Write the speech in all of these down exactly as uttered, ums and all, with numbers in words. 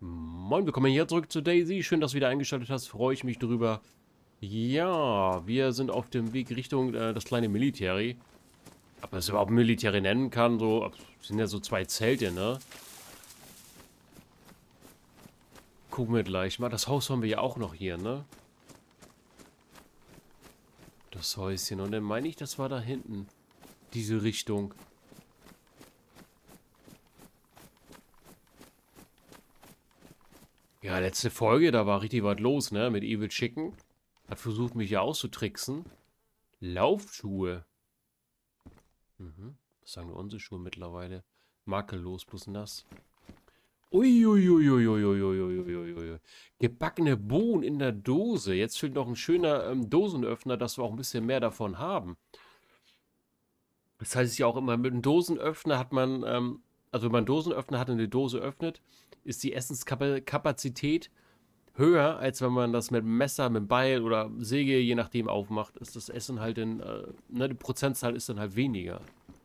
Moin, willkommen hier zurück zu Daisy. Schön, dass du wieder eingeschaltet hast. Freue ich mich drüber. Ja, wir sind auf dem Weg Richtung äh, das kleine Military. Ob man es überhaupt Military nennen kann, so, das sind ja so zwei Zelte, ne? Gucken wir gleich mal. Das Haus haben wir ja auch noch hier, ne? Das Häuschen. Und dann meine ich, das war da hinten. Diese Richtung. Ja, letzte Folge, da war richtig was los, ne? Mit Evil Chicken. Hat versucht, mich ja auszutricksen. Laufschuhe. Mhm. Was sagen nur unsere Schuhe mittlerweile? Makellos, bloß nass. Uiuiuiuiuiuiuiuiui. Gebackene Bohnen in der Dose. Jetzt fehlt noch ein schöner ähm, Dosenöffner, dass wir auch ein bisschen mehr davon haben. Das heißt ja auch immer, mit einem Dosenöffner hat man, ähm, also wenn man einen Dosenöffner hat und eine Dose öffnet, ist die Essenskapazität höher, als wenn man das mit einem Messer, mit einem Beil oder Säge, je nachdem, aufmacht. Ist das Essen halt in, äh, ne, die Prozentzahl ist dann halt weniger.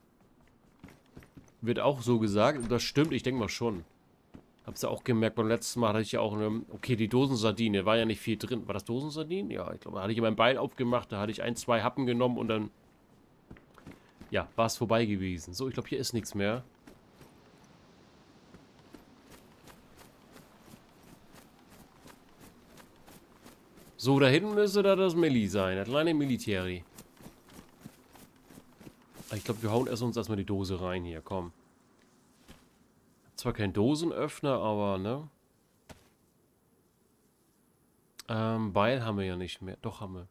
Wird auch so gesagt, und das stimmt, ich denke mal schon. Hab's ja auch gemerkt, beim letzten Mal hatte ich ja auch eine, okay, die Dosensardine, war ja nicht viel drin. War das Dosensardinen? Ja, ich glaube, da hatte ich mein Bein aufgemacht, da hatte ich ein, zwei Happen genommen und dann, ja, war es vorbei gewesen. So, ich glaube, hier ist nichts mehr. So, da hinten müsste da das Milli sein, das kleine Military. Ich glaube, wir hauen erst uns erstmal die Dose rein hier, komm. Zwar kein Dosenöffner, aber, ne? Ähm, Beil haben wir ja nicht mehr. Doch, haben wir.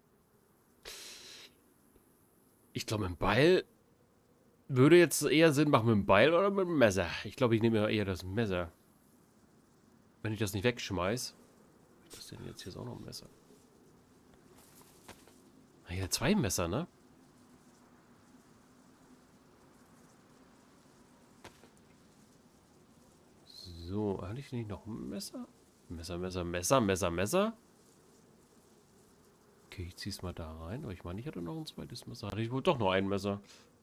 Ich glaube, mit dem Beil würde jetzt eher Sinn machen, mit dem Beil oder mit dem Messer. Ich glaube, ich nehme ja eher das Messer. Wenn ich das nicht wegschmeiß. Was ist denn jetzt? Hier ist auch noch ein Messer. Ah, hier zwei Messer, ne? So, hatte ich nicht noch ein Messer? Messer, Messer, Messer, Messer, Messer. Okay, ich zieh's mal da rein. Aber ich meine, ich hatte noch ein zweites Messer. Hatte ich wohl doch noch ein Messer.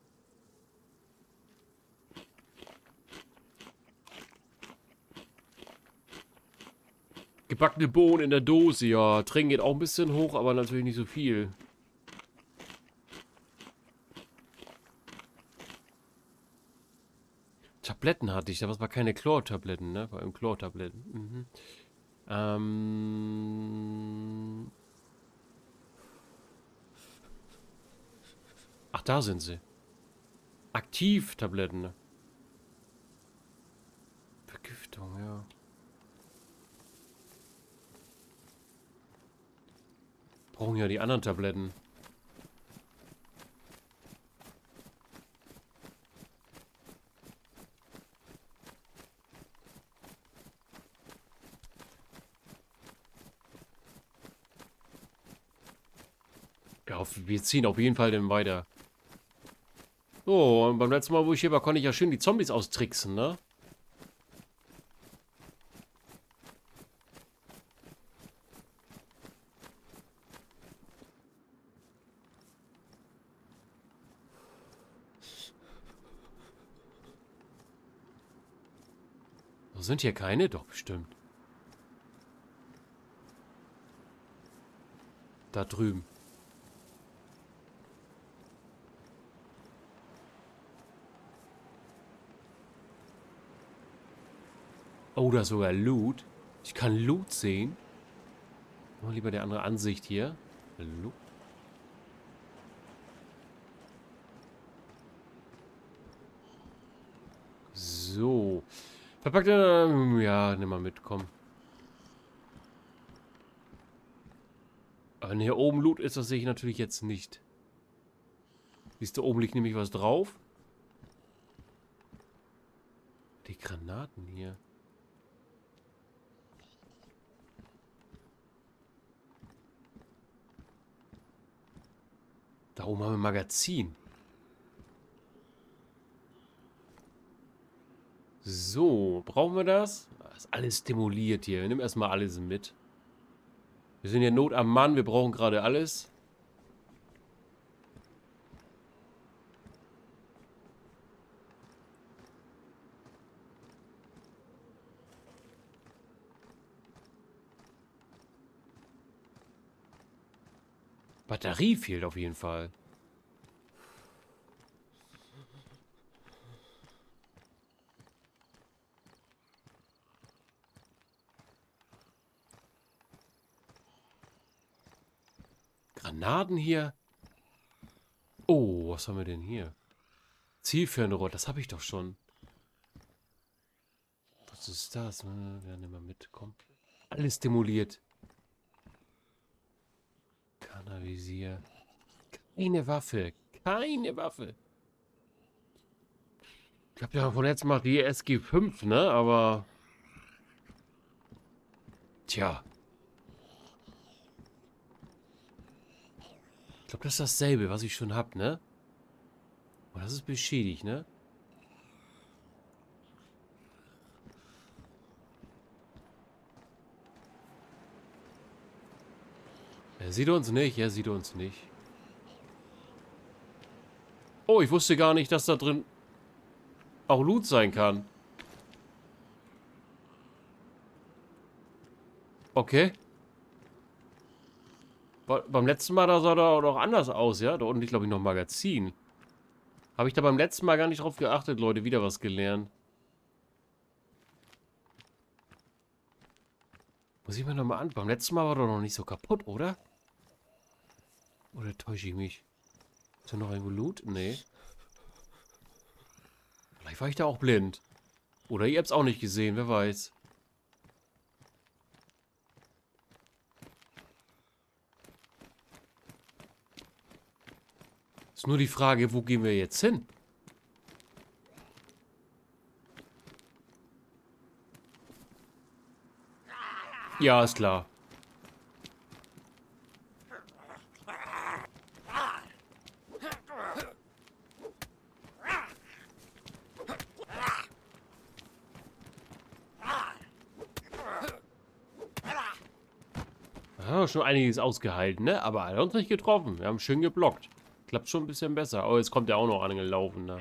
Gebackene Bohnen in der Dose, ja. Trinken geht auch ein bisschen hoch, aber natürlich nicht so viel. Tabletten hatte ich, aber es war keine Chlortabletten, ne? Vor allem Chlortabletten. Mhm. Ähm. Ach, da sind sie. Aktivtabletten, ne? Vergiftung, ja. Brauchen ja die anderen Tabletten. Ja, wir ziehen auf jeden Fall dann weiter. So, und beim letzten Mal, wo ich hier war, konnte ich ja schön die Zombies austricksen, ne? So, sind hier keine? Doch, bestimmt. Da drüben. Oh, da ist sogar Loot. Ich kann Loot sehen. Mal lieber der andere Ansicht hier. Loot. So. Verpackte. Ähm, ja, nimm mal mit, komm. Wenn hier oben Loot ist, das sehe ich natürlich jetzt nicht. Siehst du, oben liegt nämlich was drauf. Die Granaten hier. Da oben haben wir ein Magazin. So, brauchen wir das? Das ist alles demoliert hier. Wir nehmen erstmal alles mit. Wir sind ja Not am Mann, wir brauchen gerade alles. Batterie fehlt auf jeden Fall. Granaten hier. Oh, was haben wir denn hier? Zielfernrohr, das habe ich doch schon. Was ist das? Wir nehmen mal mit, komm. Alles demoliert. Kanavisier. Keine Waffe. Keine Waffe. Ich habe ja von letztem Mal die S G fünf, ne? Aber... Tja. Ich glaube, das ist dasselbe, was ich schon habe, ne? Oh, das ist beschädigt, ne? Er sieht uns nicht, er sieht uns nicht. Oh, ich wusste gar nicht, dass da drin auch Loot sein kann. Okay. Beim letzten Mal, da sah da doch anders aus, ja? Da unten liegt, glaube ich, noch ein Magazin. Habe ich da beim letzten Mal gar nicht drauf geachtet, Leute. Wieder was gelernt. Muss ich mir nochmal an. Beim letzten Mal war doch noch nicht so kaputt, oder? Oder täusche ich mich? Ist da noch irgendwo Loot? Nee. Vielleicht war ich da auch blind. Oder ihr habt es auch nicht gesehen, wer weiß. Ist nur die Frage, wo gehen wir jetzt hin? Ja, ist klar. Ja, schon einiges ausgehalten, ne? Aber er hat uns nicht getroffen. Wir haben schön geblockt. Klappt schon ein bisschen besser. Oh, jetzt kommt er auch noch angelaufen, ne?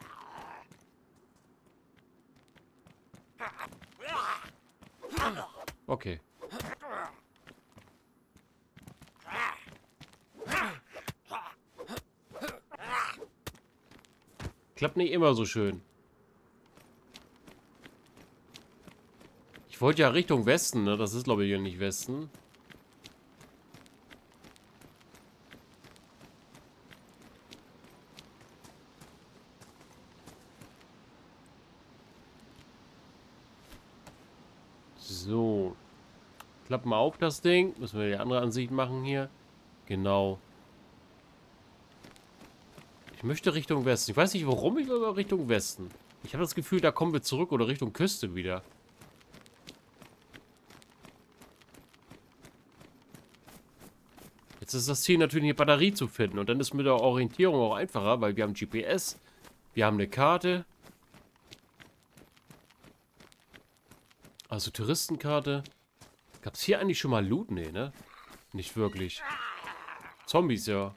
Okay. Klappt nicht immer so schön. Ich wollte ja Richtung Westen, ne? Das ist, glaube ich, ja nicht Westen. So. Klappen wir auf das Ding. Müssen wir die andere Ansicht machen hier. Genau. Ich möchte Richtung Westen. Ich weiß nicht warum, ich will aber Richtung Westen. Ich habe das Gefühl, da kommen wir zurück oder Richtung Küste wieder. Jetzt ist das Ziel natürlich, eine Batterie zu finden. Und dann ist mit der Orientierung auch einfacher, weil wir haben G P S. Wir haben eine Karte. Also Touristenkarte. Gab es hier eigentlich schon mal Loot? Nee, ne? Nicht wirklich. Zombies, ja.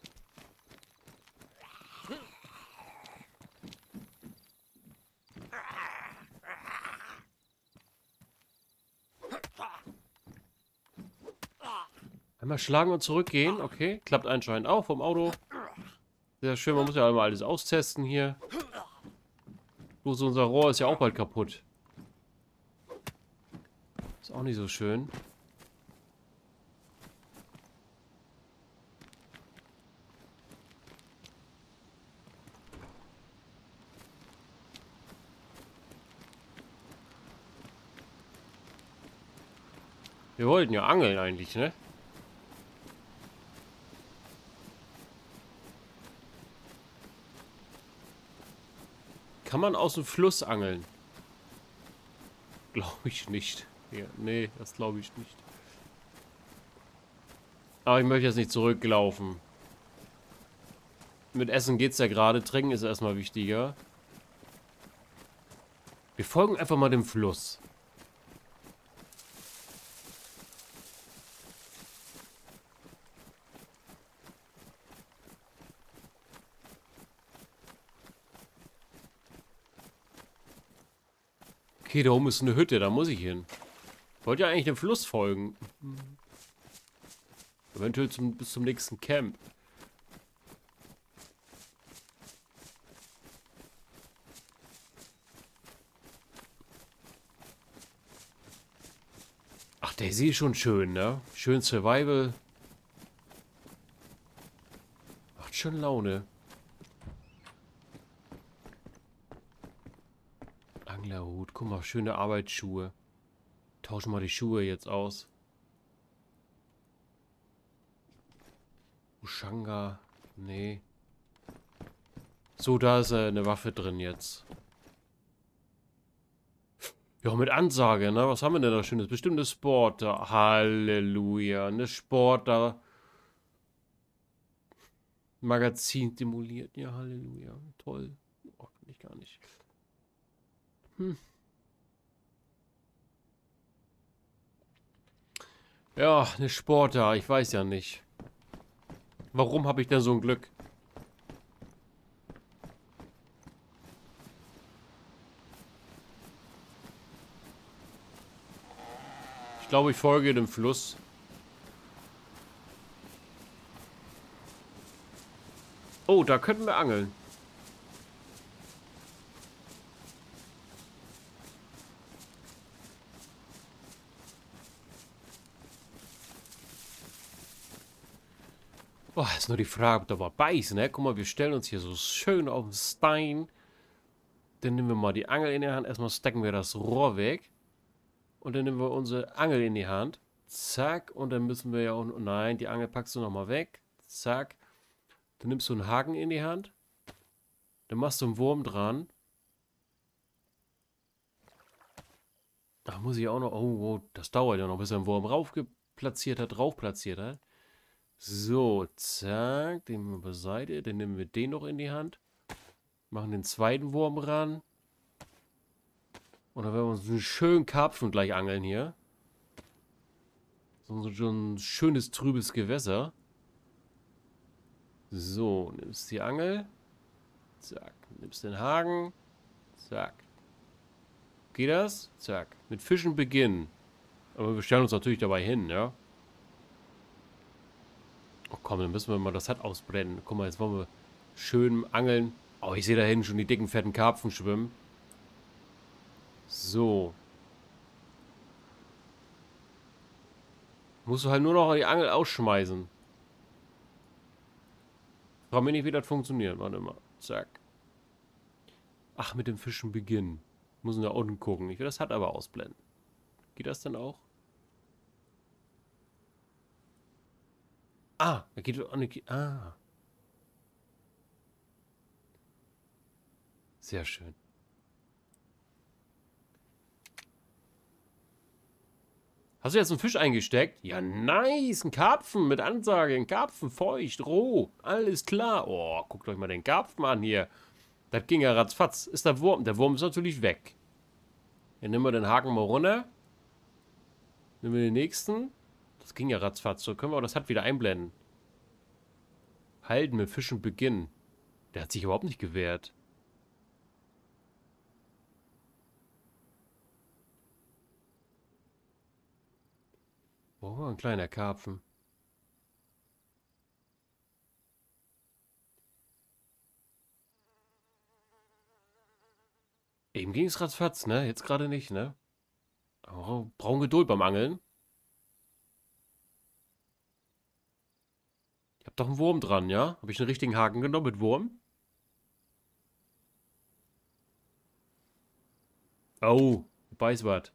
Einmal schlagen und zurückgehen. Okay, klappt anscheinend auch vom Auto. Sehr schön, man muss ja einmal alles austesten hier. Bloß unser Rohr ist ja auch bald kaputt. Ist auch nicht so schön. Wir wollten ja angeln eigentlich, ne? Kann man aus dem Fluss angeln? Glaube ich nicht. Ja, nee, das glaube ich nicht. Aber ich möchte jetzt nicht zurücklaufen. Mit Essen geht's ja gerade. Trinken ist erstmal wichtiger. Wir folgen einfach mal dem Fluss. Okay, da oben ist eine Hütte, da muss ich hin. Ich wollte ja eigentlich dem Fluss folgen. Eventuell zum, bis zum nächsten Camp. Ach, Daisy ist schon schön, ne? Schön Survival. Macht schon Laune. Anglerhut. Guck mal, schöne Arbeitsschuhe. Tauschen mal die Schuhe jetzt aus. Ushanga. Nee. So, da ist äh, eine Waffe drin jetzt. Ja, mit Ansage, ne? Was haben wir denn da Schönes? Bestimmt eine Sporter. Halleluja. Eine Sporter. Magazin simuliert. Ja, Halleluja. Toll. Oh, kann ich gar nicht. Hm. Ja, eine Sporter. Ich weiß ja nicht. Warum habe ich denn so ein Glück? Ich glaube, ich folge dem Fluss. Oh, da könnten wir angeln. Boah, ist nur die Frage, ob da was beißt, ne? Guck mal, wir stellen uns hier so schön auf den Stein. Dann nehmen wir mal die Angel in die Hand. Erstmal stecken wir das Rohr weg. Und dann nehmen wir unsere Angel in die Hand. Zack. Und dann müssen wir ja auch... Nein, die Angel packst du nochmal weg. Zack. Dann nimmst du einen Haken in die Hand. Dann machst du einen Wurm dran. Da muss ich auch noch... Oh, oh, das dauert ja noch, bis er einen Wurm rauf platziert hat, drauf platziert hat. So, zack. Den nehmen wir beiseite. Dann nehmen wir den noch in die Hand. Machen den zweiten Wurm ran. Und dann werden wir uns einen schönen Karpfen gleich angeln hier. So, so ein schönes, trübes Gewässer. So, nimmst die Angel. Zack. Nimmst den Haken. Zack. Geht das? Zack. Mit Fischen beginnen. Aber wir stellen uns natürlich dabei hin, ja. Oh komm, dann müssen wir mal das Hut ausblenden. Guck mal, jetzt wollen wir schön angeln. Oh, ich sehe da hinten schon die dicken, fetten Karpfen schwimmen. So. Musst du halt nur noch die Angel ausschmeißen. Frag mich nicht, wie das funktioniert. Warte mal. Zack. Ach, mit dem Fischen beginnen. Muss da unten gucken. Ich will das Hut aber ausblenden. Geht das dann auch? Ah, da geht auch nicht. Ah. Sehr schön. Hast du jetzt einen Fisch eingesteckt? Ja, nice. Ein Karpfen mit Ansage. Ein Karpfen, feucht, roh. Alles klar. Oh, guckt euch mal den Karpfen an hier. Das ging ja ratzfatz. Ist der Wurm? Der Wurm ist natürlich weg. Dann nehmen wir den Haken mal runter. Nehmen wir den nächsten. Das ging ja ratzfatz. So können wir auch das Hut wieder einblenden. Halten mit Fischen beginnen. Der hat sich überhaupt nicht gewehrt. Oh, ein kleiner Karpfen. Eben ging es ratzfatz, ne? Jetzt gerade nicht, ne? Oh, brauchen Geduld beim Angeln. Ich hab doch einen Wurm dran, ja? Habe ich einen richtigen Haken genommen mit Wurm? Oh, beiß was.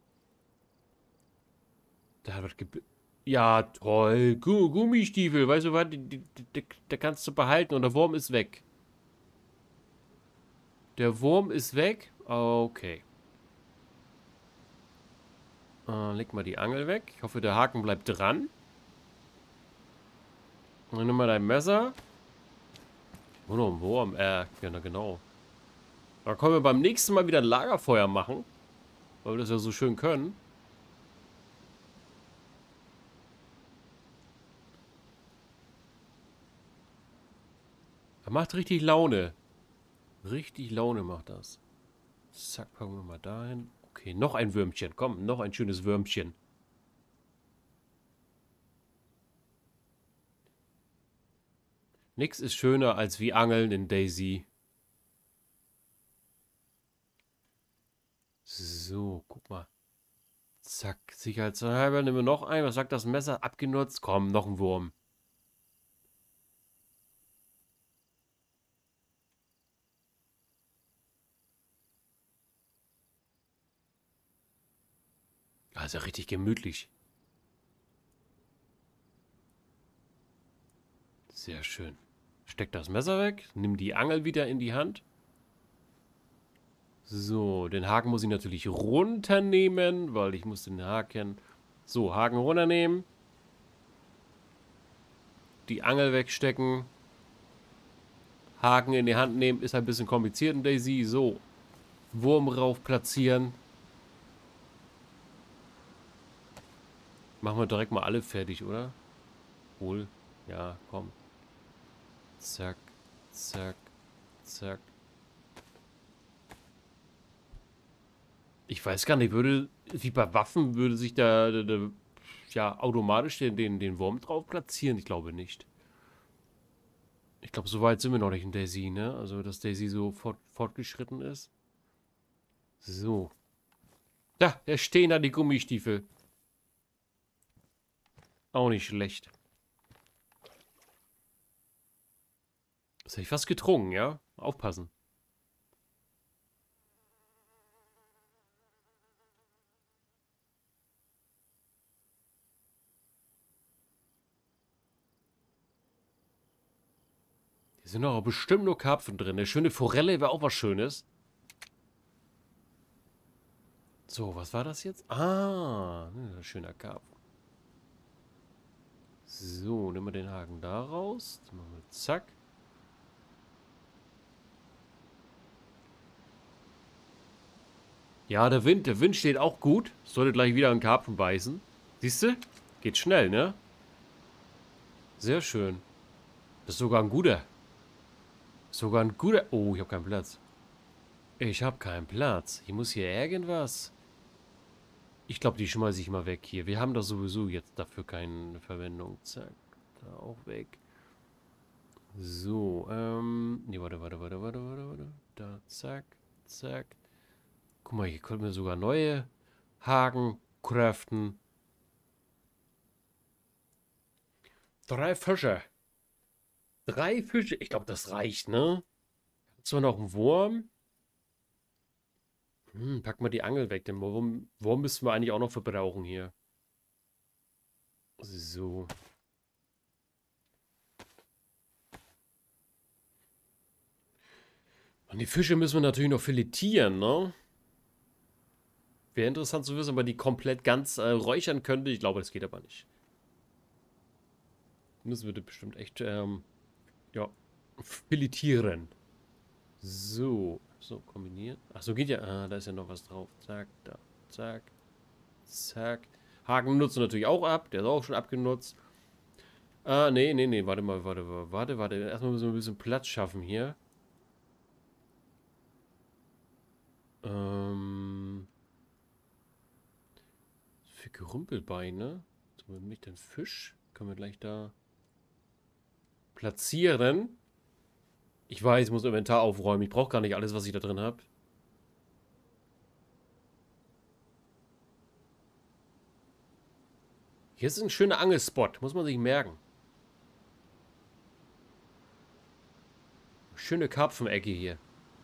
Da hat was ge... Ja, toll. Gu Gummistiefel, weißt du was? Die, die, die, der kannst du behalten und der Wurm ist weg. Der Wurm ist weg? Okay. Äh, leg mal die Angel weg. Ich hoffe, der Haken bleibt dran. Und dann nimm mal dein Messer. Oh, noch ein Wurm. Äh, ja, na genau. Da können wir beim nächsten Mal wieder ein Lagerfeuer machen. Weil wir das ja so schön können. Das macht richtig Laune. Richtig Laune macht das. Zack, packen wir mal dahin. Okay, noch ein Würmchen. Komm, noch ein schönes Würmchen. Nix ist schöner als wie Angeln in Daisy. So, guck mal. Zack, sicherheitshalber nehmen wir noch ein. Was sagt das Messer? Abgenutzt. Komm, noch ein Wurm. Ah, ist ja richtig gemütlich. Sehr schön. Steck das Messer weg. Nimm die Angel wieder in die Hand. So, den Haken muss ich natürlich runternehmen, weil ich muss den Haken... So, Haken runternehmen. Die Angel wegstecken. Haken in die Hand nehmen. Ist ein bisschen kompliziert in Daisy. So, Wurm rauf platzieren. Machen wir direkt mal alle fertig, oder? Wohl. Ja, komm. Zack, zack, zack. Ich weiß gar nicht, würde, wie bei Waffen, würde sich da, da, da ja, automatisch den, den, den Wurm drauf platzieren? Ich glaube nicht. Ich glaube, so weit sind wir noch nicht in Daisy, ne? Also, dass Daisy so fort, fortgeschritten ist. So. Da, da stehen da die Gummistiefel. Auch nicht schlecht. Das hätte ich fast getrunken, ja? Aufpassen. Hier sind doch bestimmt nur Karpfen drin. Eine schöne Forelle wäre auch was Schönes. So, was war das jetzt? Ah, ein schöner Karpfen. So, nehmen wir den Haken da raus. Dann machen wir zack. Ja, der Wind, der Wind steht auch gut. Sollte gleich wieder einen Karpfen beißen. Siehst du? Geht schnell, ne? Sehr schön. Das ist sogar ein guter. Sogar ein guter... Oh, ich habe keinen Platz. Ich habe keinen Platz. Ich muss hier irgendwas... Ich glaube, die schmeiße ich mal weg hier. Wir haben doch sowieso jetzt dafür keine Verwendung. Zack. Da auch weg. So, ähm... Nee, warte, warte, warte, warte, warte, warte. Da, zack, zack. Guck mal, hier können wir sogar neue Haken craften. Drei Fische. Drei Fische. Ich glaube, das reicht, ne? Zwar noch ein Wurm. Hm, pack mal die Angel weg. Den Wurm, Wurm müssen wir eigentlich auch noch verbrauchen hier. So. Und die Fische müssen wir natürlich noch filetieren, ne? Wäre interessant zu wissen, ob man die komplett ganz äh, räuchern könnte. Ich glaube, das geht aber nicht. Müssen wir das bestimmt echt, ähm, ja, filetieren. So. So, kombinieren. Ach so, geht ja. Ah, da ist ja noch was drauf. Zack, da. Zack. Zack. Haken nutzen wir natürlich auch ab. Der ist auch schon abgenutzt. Ah, nee, nee, nee. Warte mal, warte, warte, warte. Erstmal müssen wir ein bisschen Platz schaffen hier. Ähm. Für Gerümpelbeine. So, nämlich den Fisch. Können wir gleich da platzieren. Ich weiß, ich muss Inventar aufräumen. Ich brauche gar nicht alles, was ich da drin habe. Hier ist ein schöner Angelspot. Muss man sich merken. Schöne Karpfenecke hier.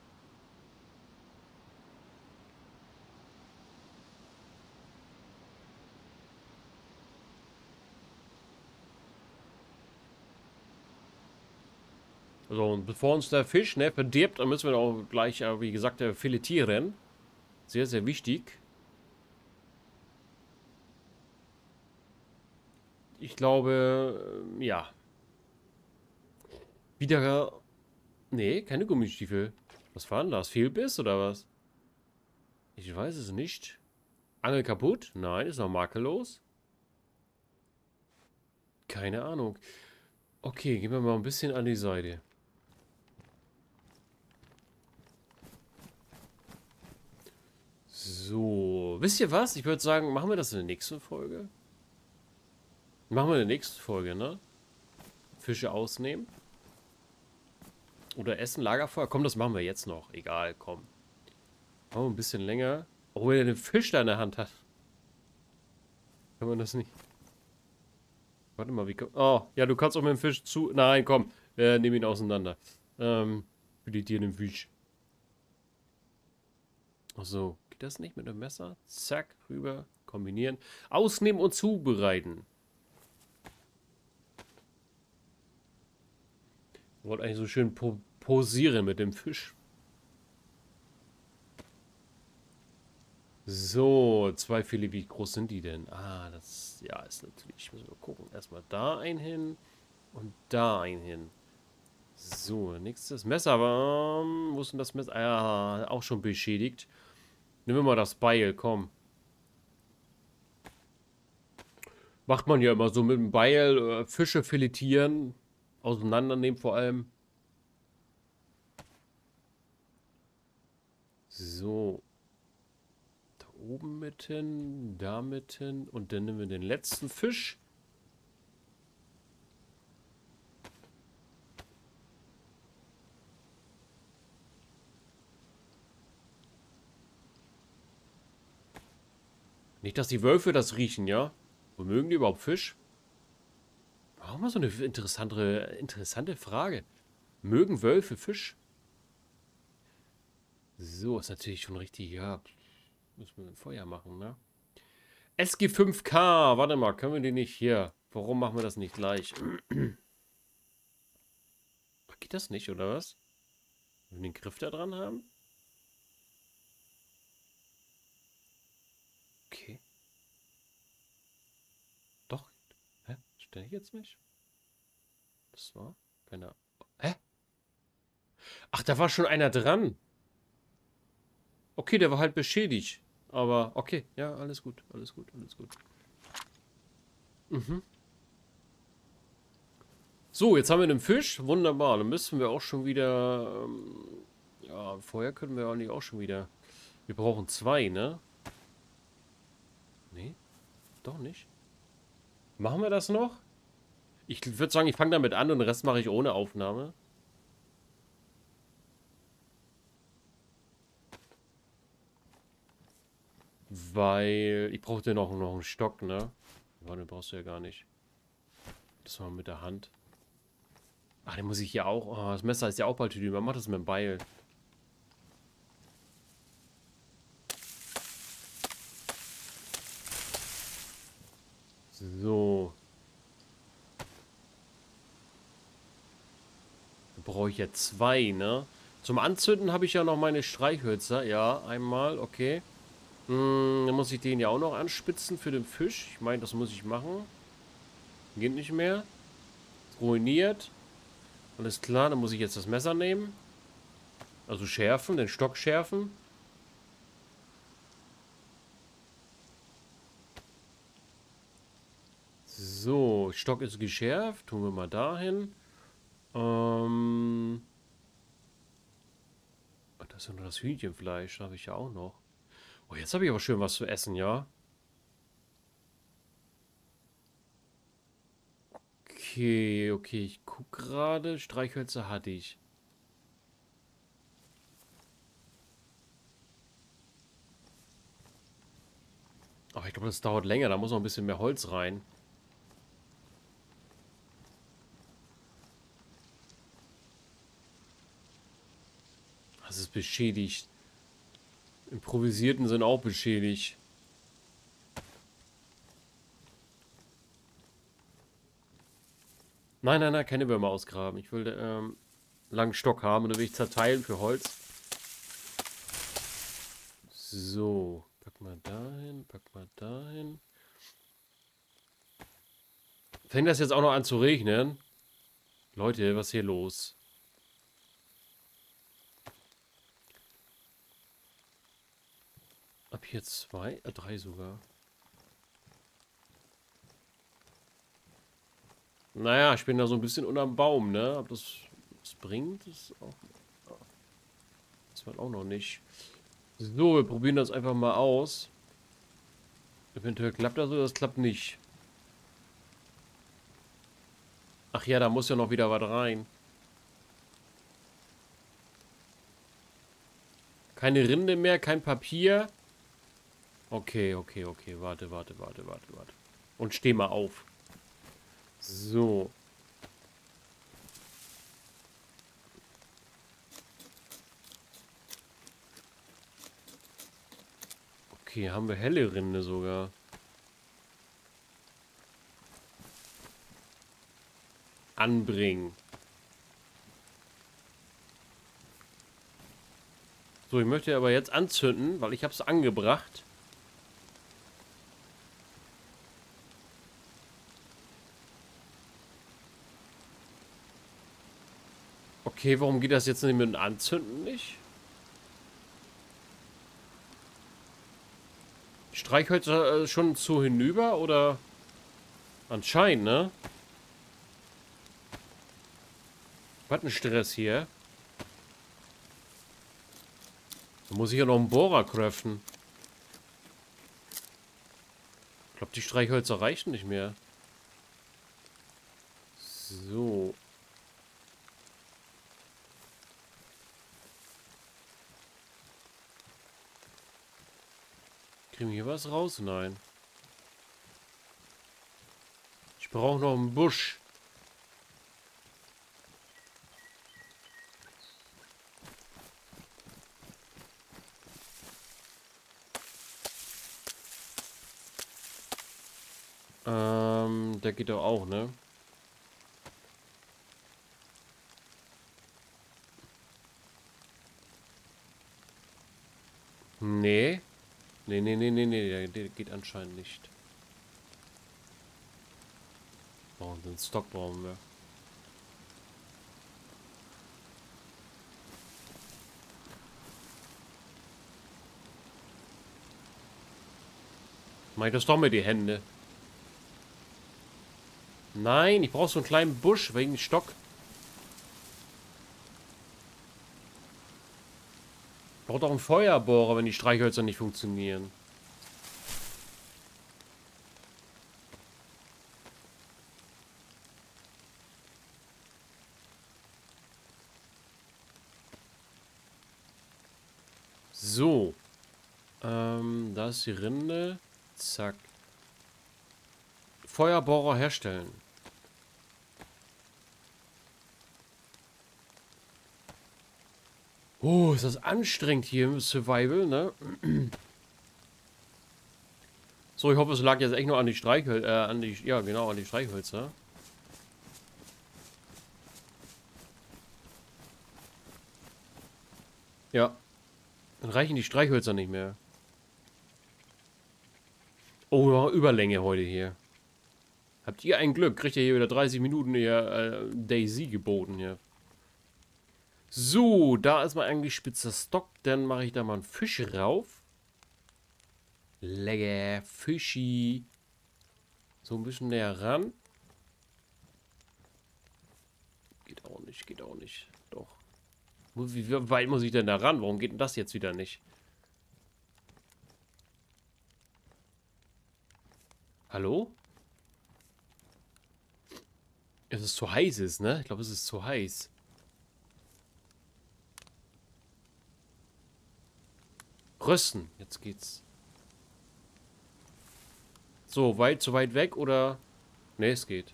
So, und bevor uns der Fisch, ne, verdirbt, dann müssen wir auch gleich, äh, wie gesagt, äh, filetieren. Sehr, sehr wichtig. Ich glaube, äh, ja. Wieder... Nee, keine Gummistiefel. Was war denn das? Fehlbiss oder was? Ich weiß es nicht. Angel kaputt? Nein, ist noch makellos. Keine Ahnung. Okay, gehen wir mal ein bisschen an die Seite. So, wisst ihr was? Ich würde sagen, machen wir das in der nächsten Folge. Machen wir in der nächsten Folge, ne? Fische ausnehmen. Oder Essen, Lagerfeuer. Komm, das machen wir jetzt noch. Egal, komm. Oh, ein bisschen länger. Oh, wenn er den Fisch da in der Hand hat. Kann man das nicht. Warte mal, wie komm. Oh, ja, du kannst auch mit dem Fisch zu. Nein, komm. Wir nehmen ihn auseinander. Ähm, filetieren den Fisch. Ach so. Geht das nicht mit dem Messer? Zack, rüber. Kombinieren. Ausnehmen und zubereiten. Ich wollte eigentlich so schön po posieren mit dem Fisch. So, zwei Filet, wie groß sind die denn? Ah, das, ja, ist natürlich, müssen wir gucken. Erstmal da ein hin und da ein hin. So, nächstes Messer, aber, ähm, wo ist denn das Messer? Ah, ja, auch schon beschädigt. Nehmen wir mal das Beil, komm. Macht man ja immer so mit dem Beil, äh, Fische filetieren, auseinandernehmen vor allem. So. Da oben mitten, da mitten und dann nehmen wir den letzten Fisch. Nicht, dass die Wölfe das riechen, ja? Wo mögen die überhaupt Fisch? Warum mal so eine interessante, interessante Frage. Mögen Wölfe Fisch? So, ist natürlich schon richtig, ja. Müssen wir ein Feuer machen, ne? S G fünf K, warte mal, können wir die nicht hier? Warum machen wir das nicht gleich? Geht das nicht, oder was? Wenn wir den Griff da dran haben? Okay. Doch. Hä? Stell ich jetzt nicht? Das war keine Ahnung. Hä? Ach, da war schon einer dran. Okay, der war halt beschädigt. Aber okay, ja, alles gut, alles gut, alles gut. Mhm. So, jetzt haben wir den Fisch. Wunderbar. Dann müssen wir auch schon wieder... Ähm, ja, vorher können wir eigentlich auch schon wieder... Wir brauchen zwei, ne? Nee, doch nicht. Machen wir das noch? Ich würde sagen, ich fange damit an und den Rest mache ich ohne Aufnahme. Weil ich brauchte noch, noch einen Stock, ne? Warte, brauchst du ja gar nicht. Das war mit der Hand. Ach, den muss ich hier auch... Oh, das Messer ist ja auch bald drüben. Man macht das mit dem Beil. So. Da brauche ich ja zwei, ne? Zum Anzünden habe ich ja noch meine Streichhölzer. Ja, einmal, okay. Hm, dann muss ich den ja auch noch anspitzen für den Fisch. Ich meine, das muss ich machen. Geht nicht mehr. Ruiniert. Alles klar, dann muss ich jetzt das Messer nehmen. Also schärfen, den Stock schärfen. So, Stock ist geschärft. Tun wir mal dahin. Ähm... Ach, das ist ja nur das Hühnchenfleisch. Da habe ich ja auch noch. Oh, jetzt habe ich aber schön was zu essen, ja? Okay, okay, ich gucke gerade. Streichhölzer hatte ich. Aber ich glaube, das dauert länger. Da muss noch ein bisschen mehr Holz rein. Das ist beschädigt. Improvisierten sind auch beschädigt. Nein, nein, nein, keine Würmer ausgraben. Ich will ähm, langen Stock haben und dann will ich zerteilen für Holz. So, pack mal dahin, pack mal dahin. Fängt das jetzt auch noch an zu regnen? Leute, was ist hier los? Ab hier zwei, äh, drei sogar. Naja, ich bin da so ein bisschen unterm Baum, ne? Ob das, das bringt, ist auch... Das war auch noch nicht. So, wir probieren das einfach mal aus. Eventuell klappt das oder das klappt nicht. Ach ja, da muss ja noch wieder was rein. Keine Rinde mehr, kein Papier. Okay, okay, okay. Warte, warte, warte, warte, warte. Und steh mal auf. So. Okay, haben wir helle Rinde sogar. Anbringen. So, ich möchte aber jetzt anzünden, weil ich habe es angebracht. Okay, warum geht das jetzt nicht mit dem Anzünden nicht? Streichhölzer äh, schon zu hinüber oder? Anscheinend, ne? Was ein Stress hier. Da muss ich ja noch einen Bohrer craften. Ich glaube, die Streichhölzer reichen nicht mehr. So. Kriegen wir hier was raus? Nein. Ich brauche noch einen Busch. Ähm, der geht doch auch, ne? Nee. Nee, nee, nee, nee, nee, der, der geht anscheinend nicht. Oh, den Stock brauchen wir. Mach ich das doch mit die Hände. Nein, ich brauche so einen kleinen Busch wegen Stock. Ich brauche doch einen Feuerbohrer, wenn die Streichhölzer nicht funktionieren. So. Ähm, da ist die Rinde. Zack. Feuerbohrer herstellen. Oh, ist das anstrengend hier im Survival, ne? So, ich hoffe, es lag jetzt echt nur an die Streichhölzer, äh, an die, ja genau, an die Streichhölzer. Ja. Dann reichen die Streichhölzer nicht mehr. Oh, ja, Überlänge heute hier. Habt ihr ein Glück? Kriegt ihr hier wieder dreißig Minuten hier äh, Daisy geboten hier. So, da ist mal eigentlich spitzer Stock. Dann mache ich da mal einen Fisch rauf. Lecker Fischi. So ein bisschen näher ran. Geht auch nicht, geht auch nicht. Doch. Wie weit muss ich denn da ran? Warum geht denn das jetzt wieder nicht? Hallo? Es ist zu heiß ist, ne? Ich glaube, es ist zu heiß. Rösten. Jetzt geht's. So, weit, zu weit weg oder? Ne, es geht.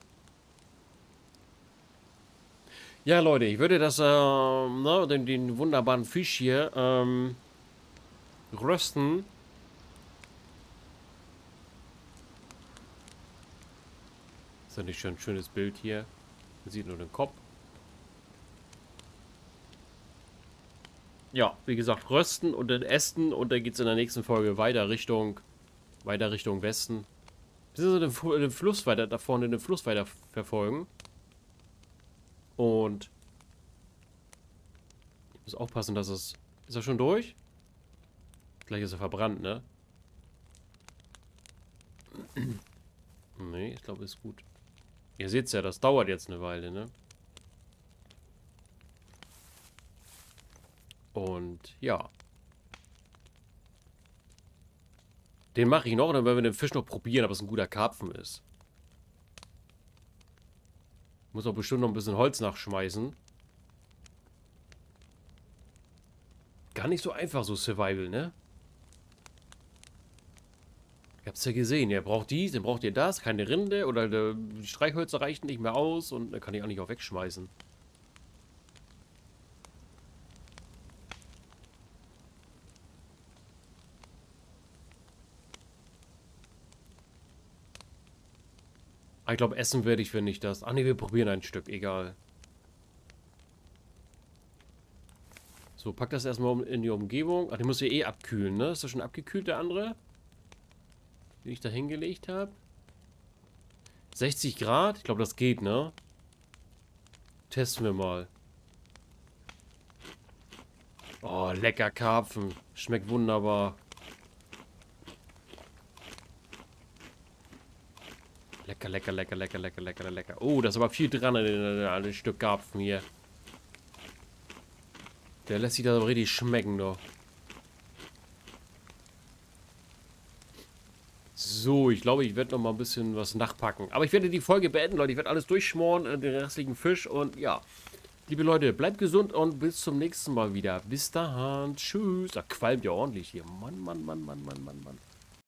Ja, Leute, ich würde das, ähm, ne, den, den wunderbaren Fisch hier, ähm, rösten. Ist ja nicht schon ein schönes Bild hier. Man sieht nur den Kopf. Ja, wie gesagt, rösten und dann essen und dann geht es in der nächsten Folge weiter Richtung, weiter Richtung Westen. Beziehungsweise den, den Fluss weiter, da vorne den Fluss weiter verfolgen. Und ich muss aufpassen, dass es... Ist er schon durch? Gleich ist er verbrannt, ne? Nee, ich glaube, ist gut. Ihr seht ja, das dauert jetzt eine Weile, ne? Und ja. Den mache ich noch, dann werden wir den Fisch noch probieren, ob es ein guter Karpfen ist. Muss auch bestimmt noch ein bisschen Holz nachschmeißen. Gar nicht so einfach, so Survival, ne? Ich hab's ja gesehen. Ihr braucht dies, dann braucht ihr das, keine Rinde oder die Streichhölzer reichen nicht mehr aus und dann kann ich auch nicht auch wegschmeißen. Ah, ich glaube, essen werde ich, wenn ich das. Ach ne, wir probieren ein Stück, egal. So, pack das erstmal in die Umgebung. Ach, den muss ja eh abkühlen, ne? Ist das schon abgekühlt, der andere? Den ich da hingelegt habe. sechzig Grad? Ich glaube, das geht, ne? Testen wir mal. Oh, lecker Karpfen. Schmeckt wunderbar. Lecker, lecker, lecker, lecker, lecker, lecker, lecker. Oh, da ist aber viel dran an dem Stück Karpfen hier. Der lässt sich da aber richtig schmecken, doch. So, ich glaube, ich werde noch mal ein bisschen was nachpacken. Aber ich werde die Folge beenden, Leute. Ich werde alles durchschmoren, äh, den restlichen Fisch. Und ja, liebe Leute, bleibt gesund und bis zum nächsten Mal wieder. Bis dahin. Tschüss. Da qualmt ja ordentlich hier. Mann, Mann, Mann, Mann, Mann, Mann, Mann.